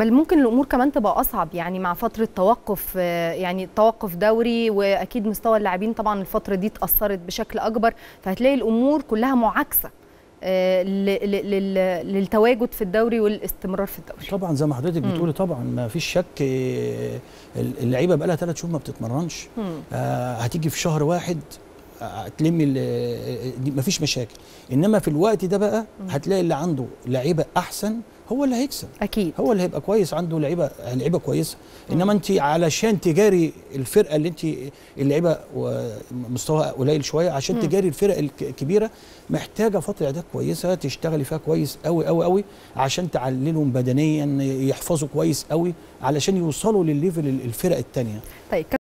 بل ممكن الامور كمان تبقى اصعب، يعني مع فتره توقف، يعني توقف دوري، واكيد مستوى اللاعبين طبعا الفتره دي اتاثرت بشكل اكبر، فهتلاقي الامور كلها معاكسه للتواجد في الدوري والاستمرار في الدوري. طبعا زي ما حضرتك بتقولي، طبعا ما فيش شك، اللعيبه بقى لها 3 شهور ما بتتمرنش، هتيجي في شهر واحد هتلمي ما فيش مشاكل، انما في الوقت ده بقى هتلاقي اللي عنده لعيبه احسن هو اللي هيكسب، اكيد هو اللي هيبقى كويس، عنده لعيبه كويسه. انما انت علشان تجاري الفرقه اللي انت اللعيبه مستواها قليل شويه، عشان تجاري الفرق الكبيره محتاجه فتره اعداد كويسه تشتغلي فيها كويس قوي قوي قوي، عشان تعللهم بدنيا، يحفظوا كويس قوي علشان يوصلوا للليفل الفرق الثانيه. طيب